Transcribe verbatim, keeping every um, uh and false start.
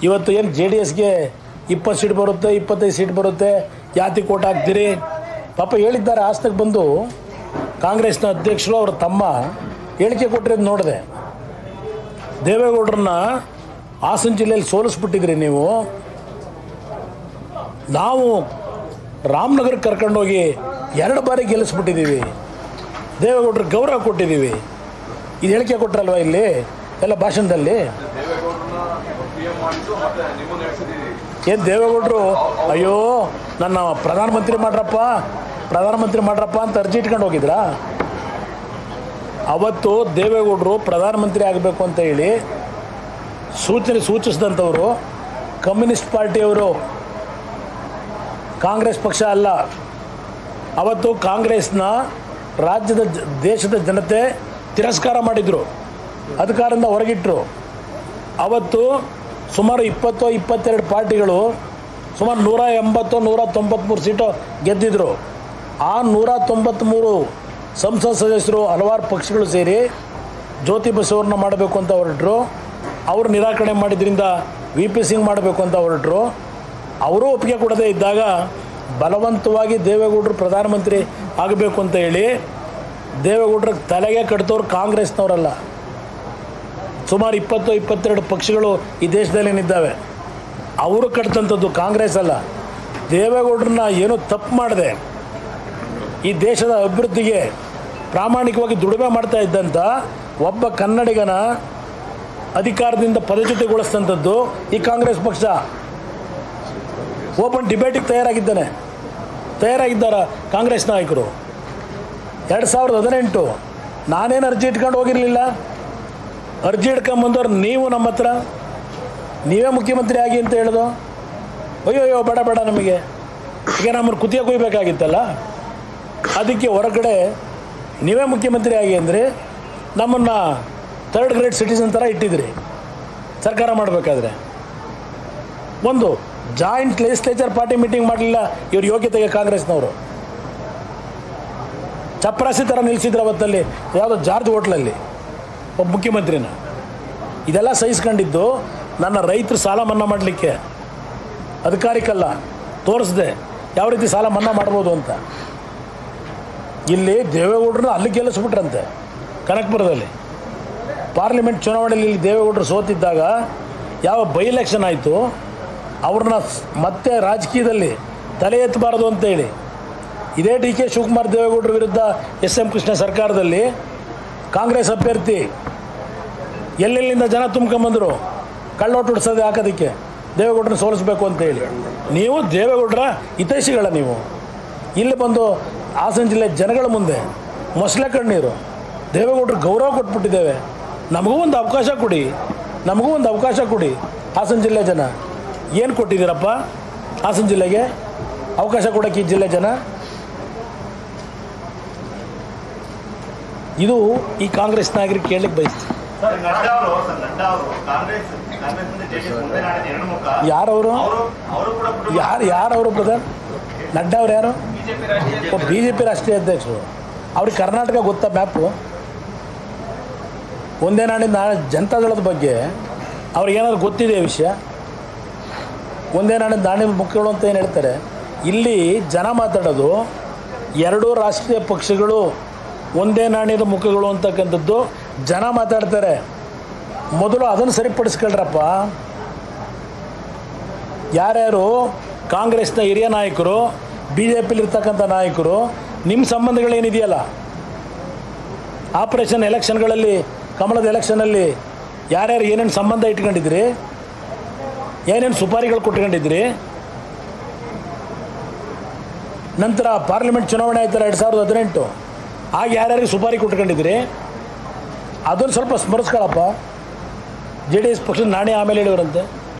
ಇವತ್ತು ಏನು J D ಎಸ್ಗೆ ಇಪ್ಪತ್ತು ಸೀಟ್ ಬರುತ್ತೆ, ಇಪ್ಪತ್ತೈದು ಸೀಟ್ ಬರುತ್ತೆ, ಯಾತಿ ಕೋಟ್ ಹಾಕ್ತೀರಿ ಪಾಪ ಹೇಳಿದ್ದಾರೆ. ಆಸ್ತಕ್ಕೆ ಬಂದು ಕಾಂಗ್ರೆಸ್ನ ಅಧ್ಯಕ್ಷರು ಅವರ ತಮ್ಮ ಹೇಳಿಕೆ ಕೊಟ್ಟಿರೋದು ನೋಡಿದೆ. ದೇವೇಗೌಡರನ್ನ ಹಾಸನ ಜಿಲ್ಲೆಯಲ್ಲಿ ಸೋಲಿಸ್ಬಿಟ್ಟಿದ್ರಿ ನೀವು. ನಾವು ರಾಮನಗರಕ್ಕೆ ಕರ್ಕೊಂಡೋಗಿ ಎರಡು ಬಾರಿ ಗೆಲ್ಲಿಸ್ಬಿಟ್ಟಿದ್ದೀವಿ, ದೇವೇಗೌಡರಿಗೆ ಗೌರವ ಕೊಟ್ಟಿದ್ದೀವಿ. ಇದು ಹೇಳಿಕೆ ಕೊಟ್ಟರಲ್ವ ಇಲ್ಲಿ ಎಲ್ಲ ಭಾಷಣದಲ್ಲಿ. ಏನು ದೇವೇಗೌಡರು ಅಯ್ಯೋ ನನ್ನ ಪ್ರಧಾನಮಂತ್ರಿ ಮಾಡ್ರಪ್ಪ ಪ್ರಧಾನಮಂತ್ರಿ ಮಾಡ್ರಪ್ಪ ಅಂತ ಅರ್ಜಿ ಇಟ್ಕೊಂಡು ಹೋಗಿದ್ರಾ? ಅವತ್ತು ದೇವೇಗೌಡರು ಪ್ರಧಾನಮಂತ್ರಿ ಆಗಬೇಕು ಅಂತ ಹೇಳಿ ಸೂಚನೆ ಸೂಚಿಸಿದಂಥವರು ಕಮ್ಯುನಿಸ್ಟ್ ಪಾರ್ಟಿಯವರು, ಕಾಂಗ್ರೆಸ್ ಪಕ್ಷ ಅಲ್ಲ. ಅವತ್ತು ಕಾಂಗ್ರೆಸ್ನ ರಾಜ್ಯದ ದೇಶದ ಜನತೆ ತಿರಸ್ಕಾರ ಮಾಡಿದರು, ಅಧಿಕಾರದಿಂದ ಹೊರಗಿಟ್ಟರು. ಅವತ್ತು ಸುಮಾರು ಇಪ್ಪತ್ತು ಇಪ್ಪತ್ತೆರಡು ಪಾರ್ಟಿಗಳು ಸುಮಾರು ನೂರ ಎಂಬತ್ತು ನೂರ ತೊಂಬತ್ತ್ಮೂರು ಸೀಟು ಗೆದ್ದಿದ್ರು. ಆ ನೂರ ತೊಂಬತ್ತ್ಮೂರು ಸಂಸತ್ ಸದಸ್ಯರು ಹಲವಾರು ಪಕ್ಷಗಳು ಸೇರಿ ಜ್ಯೋತಿ ಬಸವರನ್ನ ಮಾಡಬೇಕು ಅಂತ ಹೊರಟರು. ಅವರು ನಿರಾಕರಣೆ ಮಾಡಿದ್ರಿಂದ ವಿ ಪಿ ಸಿಂಗ್ ಮಾಡಬೇಕು ಅಂತ ಹೊರಟರು. ಅವರೂ ಒಪ್ಪಿಗೆ ಕೊಡದೇ ಇದ್ದಾಗ ಬಲವಂತವಾಗಿ ದೇವೇಗೌಡರು ಪ್ರಧಾನಮಂತ್ರಿ ಆಗಬೇಕು ಅಂತ ಹೇಳಿ ದೇವೇಗೌಡರ ತಲೆಗೆ ಕಟ್ತವ್ರು ಕಾಂಗ್ರೆಸ್ನವರಲ್ಲ. ಸುಮಾರು ಇಪ್ಪತ್ತು ಇಪ್ಪತ್ತೆರಡು ಪಕ್ಷಗಳು ಈ ದೇಶದಲ್ಲೇನಿದ್ದಾವೆ ಅವರು ಕಟ್ತಂಥದ್ದು, ಕಾಂಗ್ರೆಸ್ ಅಲ್ಲ. ದೇವೇಗೌಡರನ್ನ ಏನೂ ತಪ್ಪು ಮಾಡಿದೆ ಈ ದೇಶದ ಅಭಿವೃದ್ಧಿಗೆ ಪ್ರಾಮಾಣಿಕವಾಗಿ ದುಡಿಮೆ ಮಾಡ್ತಾ ಇದ್ದಂಥ ಒಬ್ಬ ಕನ್ನಡಿಗನ ಅಧಿಕಾರದಿಂದ ಪದಚ್ಯುತಿಗೊಳಿಸಿದಂಥದ್ದು ಈ ಕಾಂಗ್ರೆಸ್ ಪಕ್ಷ. ಓಪನ್ ಡಿಬೇಟಿಗೆ ತಯಾರಾಗಿದ್ದಾನೆ ತಯಾರಾಗಿದ್ದಾರೆ ಕಾಂಗ್ರೆಸ್ ನಾಯಕರು. ಎರಡು ಸಾವಿರದ ಹದಿನೆಂಟು ನಾನೇನು ಅರ್ಜಿ ಇಟ್ಕೊಂಡು ಹೋಗಿರಲಿಲ್ಲ. ಅರ್ಜಿ ಇಟ್ಕೊಂಬಂದವ್ರು ನೀವು ನಮ್ಮ ಹತ್ರ, ನೀವೇ ಮುಖ್ಯಮಂತ್ರಿ ಆಗಿ ಅಂತ ಹೇಳೋದು. ಅಯ್ಯೋ ಅಯ್ಯೋ ಬೇಡ ಬೇಡ ನಮಗೆ, ಈಗ ನಮ್ಮನ್ನು ಕುತ್ತಿಗೆ ಕೊಯ್ಬೇಕಾಗಿತ್ತಲ್ಲ, ಅದಕ್ಕೆ ಹೊರಗಡೆ ನೀವೇ ಮುಖ್ಯಮಂತ್ರಿ ಆಗಿ ಅಂದರೆ ನಮ್ಮನ್ನು ಥರ್ಡ್ ಗ್ರೇಡ್ ಸಿಟಿಸನ್ ಥರ ಇಟ್ಟಿದ್ರಿ ಸರ್ಕಾರ ಮಾಡಬೇಕಾದ್ರೆ. ಒಂದು ಜಾಯಿಂಟ್ ಲೆಜಿಸ್ಲೇಚರ್ ಪಾರ್ಟಿ ಮೀಟಿಂಗ್ ಮಾಡಲಿಲ್ಲ ಇವ್ರ ಯೋಗ್ಯತೆಗೆ ಕಾಂಗ್ರೆಸ್ನವರು. ಚಪ್ರಾಸಿ ಥರ ನಿಲ್ಲಿಸಿದ್ರು ಅವತ್ತಲ್ಲಿ ಯಾವುದೋ ಜಾರ್ಜ್ ಹೋಟ್ಲಲ್ಲಿ ಒಬ್ಬ ಮುಖ್ಯಮಂತ್ರಿನ. ಇದೆಲ್ಲ ಸಹಿಸ್ಕೊಂಡಿದ್ದು ನನ್ನ ರೈತರು ಸಾಲ ಮನ್ನಾ ಮಾಡಲಿಕ್ಕೆ, ಅಧಿಕಾರಿಕಲ್ಲ ತೋರಿಸ್ದೆ ಯಾವ ರೀತಿ ಸಾಲ ಮನ್ನಾ ಮಾಡ್ಬೋದು ಅಂತ. ಇಲ್ಲಿ ದೇವೇಗೌಡರನ್ನ ಅಲ್ಲಿ ಗೆಲ್ಲಿಸ್ಬಿಟ್ರಂತೆ ಕನಕಪುರದಲ್ಲಿ. ಪಾರ್ಲಿಮೆಂಟ್ ಚುನಾವಣೆಯಲ್ಲಿ ಇಲ್ಲಿ ದೇವೇಗೌಡರು ಸೋತಿದ್ದಾಗ ಯಾವ ಬೈ ಎಲೆಕ್ಷನ್ ಆಯಿತು ಅವ್ರನ್ನ ಮತ್ತೆ ರಾಜಕೀಯದಲ್ಲಿ ತಲೆ ಎತ್ತಬಾರದು ಅಂತೇಳಿ ಇದೇ ಡಿ ಕೆ ಶಿವಕುಮಾರ್ ದೇವೇಗೌಡರ ವಿರುದ್ಧ ಎಸ್ ಎಂ ಕೃಷ್ಣ ಸರ್ಕಾರದಲ್ಲಿ ಕಾಂಗ್ರೆಸ್ ಅಭ್ಯರ್ಥಿ ಎಲ್ಲೆಲ್ಲಿಂದ ಜನ ತುಂಬ್ಕೊಂಬಂದರು ಕಳ್ಳೋಟು ಉಡ್ಸೋದೆ ಹಾಕೋದಕ್ಕೆ ದೇವೇಗೌಡರನ್ನ ಸೋಲಿಸಬೇಕು ಅಂತೇಳಿ. ನೀವು ದೇವೇಗೌಡರ ಹಿತೈಷಿಗಳ ನೀವು ಇಲ್ಲಿ ಬಂದು ಹಾಸನ ಜಿಲ್ಲೆ ಜನಗಳ ಮುಂದೆ ಮೊಸಳೆ ಕಣ್ಣೀರು. ದೇವೇಗೌಡರು ಗೌರವ ಕೊಟ್ಬಿಟ್ಟಿದ್ದೇವೆ, ನಮಗೂ ಒಂದು ಅವಕಾಶ ಕೊಡಿ, ನಮಗೂ ಒಂದು ಅವಕಾಶ ಕೊಡಿ. ಹಾಸನ ಜಿಲ್ಲೆ ಜನ ಏನು ಕೊಟ್ಟಿದ್ದೀರಪ್ಪ ಹಾಸನ ಜಿಲ್ಲೆಗೆ ಅವಕಾಶ ಕೊಡೋಕ್ಕೆ ಈ ಜಿಲ್ಲೆ ಜನ? ಇದು ಈ ಕಾಂಗ್ರೆಸ್ ನಾಯಕರಿಗೆ ಕೇಳಲಿಕ್ಕೆ ಬಯಸ್ತೀವಿ. ಯಾರವರು ಯಾರು ಯಾರವರು ಬ್ರದರ್? ನಡ್ಡಾ ಅವ್ರು ಯಾರು? ಬಿ ಜೆ ಪಿ ರಾಷ್ಟ್ರೀಯ ಅಧ್ಯಕ್ಷರು. ಅವ್ರಿಗೆ ಕರ್ನಾಟಕ ಗೊತ್ತಾ ಮ್ಯಾಪು? ಒಂದೇ ನಾಡಿನ ನಾಳೆ ಜನತಾದಳದ ಬಗ್ಗೆ ಅವ್ರಿಗೇನಾದ್ರು ಗೊತ್ತಿದೆ ವಿಷಯ? ಒಂದೇ ನಾಡಿನ ನಾಡಿನ ಮುಖ್ಯಗಳು ಅಂತ ಏನು ಹೇಳ್ತಾರೆ. ಇಲ್ಲಿ ಜನ ಮಾತಾಡೋದು ಎರಡೂ ರಾಷ್ಟ್ರೀಯ ಪಕ್ಷಗಳು ಒಂದೇ ನಾಣ್ಯದ ಮುಖಗಳು ಅಂತಕ್ಕಂಥದ್ದು ಜನ ಮಾತಾಡ್ತಾರೆ. ಮೊದಲು ಅದನ್ನು ಸರಿಪಡಿಸ್ಕೊಳ್ರಪ್ಪ. ಯಾರ್ಯಾರು ಕಾಂಗ್ರೆಸ್ನ ಹಿರಿಯ ನಾಯಕರು, ಬಿ ಜೆ ಪಿಲಿರ್ತಕ್ಕಂಥ ನಾಯಕರು, ನಿಮ್ಮ ಸಂಬಂಧಗಳೇನಿದೆಯಲ್ಲ, ಆಪರೇಷನ್ ಎಲೆಕ್ಷನ್ಗಳಲ್ಲಿ ಕಮಲದ ಎಲೆಕ್ಷನಲ್ಲಿ ಯಾರ್ಯಾರು ಏನೇನು ಸಂಬಂಧ ಇಟ್ಕೊಂಡಿದ್ರಿ, ಏನೇನು ಸುಪಾರಿಗಳು ಕೊಟ್ಕೊಂಡಿದ್ರಿ, ನಂತರ ಪಾರ್ಲಿಮೆಂಟ್ ಚುನಾವಣೆ ಆಯ್ತಲ್ಲ ಎರಡು ಸಾವಿರದ ಹದಿನೆಂಟು, ಆಗ ಯಾರ್ಯಾರಿಗೆ ಸುಪಾರಿ ಕೊಟ್ಕೊಂಡಿದ್ರಿ ಅದನ್ನು ಸ್ವಲ್ಪ ಸ್ಮರಿಸ್ಕೊಳಪ್ಪ. ಜೆ ಡಿ ಎಸ್ ಪಕ್ಷದ ನಾಣೆ ಆಮೇಲೆ ಹೇಳಿದ್ರಂತೆ.